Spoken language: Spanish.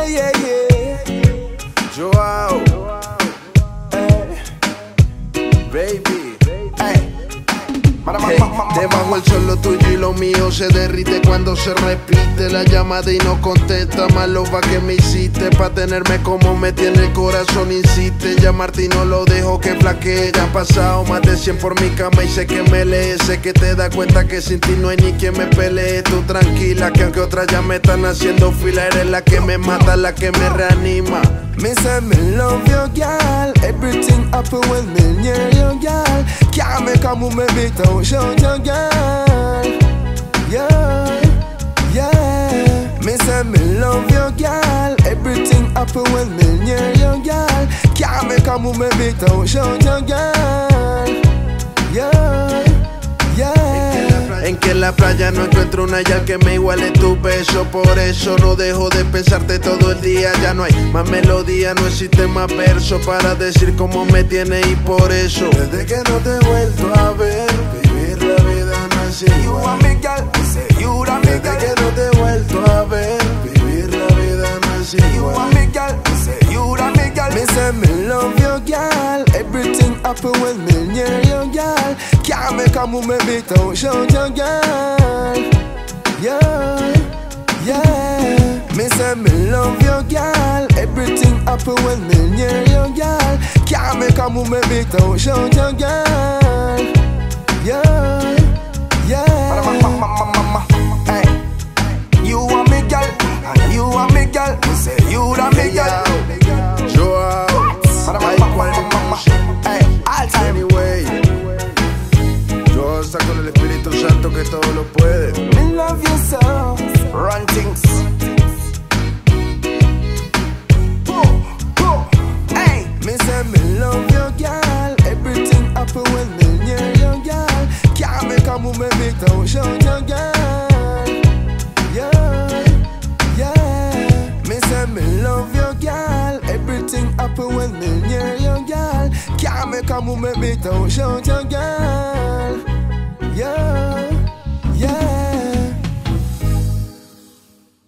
Yeah, yeah, yeah. Joao, baby, debajo el sol lo tuyo y lo mío se derrite cuando se repite la llamada y no contesta. Malo va que me hiciste pa' tenerme como me tiene el corazón. Insiste en llamarte y no lo dejo que flaquee. Ya han pasado más de 100 por mi cama y sé que me lees. Sé que te das cuenta que sin ti no hay ni quien me pelee. Tú tranquila que aunque otras ya me están haciendo fila, eres la que me mata, la que me reanima. Me say me love you, girl. Everything happen when me near you, girl. Can't make a move, me beat out, shout you, girl. Yeah, yeah. Me say me love you, girl. Everything happen when me near you, girl. Can't make a move, me beat out, shout you, girl. Yeah, yeah. En que en la playa no encuentro una yal que me iguale tu beso. Por eso no dejo de pensarte todo el día. Ya no hay más melodía, no existe más verso para decir cómo me tienes. Y por eso, desde que no te he vuelto a ver, vivir la vida no es igual. You are me, girl. You are me, Desde girl. que no te he vuelto a ver, vivir la vida no es You igual. are me, girl. You are me, girl. Me say me love you, girl. Everything happen when me near you, girl. Can't make a move, me beat out, shout you, girl. Yeah, yeah. Me say me love you, girl. Everything happen when me near you, girl. Can't make a move, me beat out, shout you, girl. Yeah, yeah. Hey. You are me, girl. And you are me, girl. Me say you are me, girl. Joao, hay cual anyway. Yo está con el Espíritu Santo que todo lo puede. Me love you so. Run things. Hey. Me say me love you, girl. Everything happen when me near you, girl. Can't make a move, me beat out, shout you, girl. Yeah, yeah. Me say me love you, girl. Everything happen when me near you, girl. Can't make a move, me beat out, shout you, girl. Yeah.